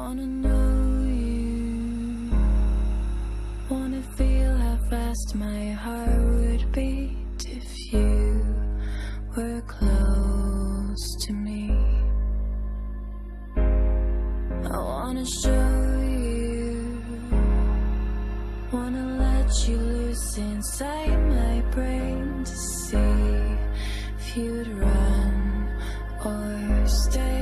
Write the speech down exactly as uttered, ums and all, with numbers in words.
wanna know you, wanna feel how fast my heart would beat if you were close to me. I wanna show you, wanna let you loose inside my brain to see if you'd run or stay.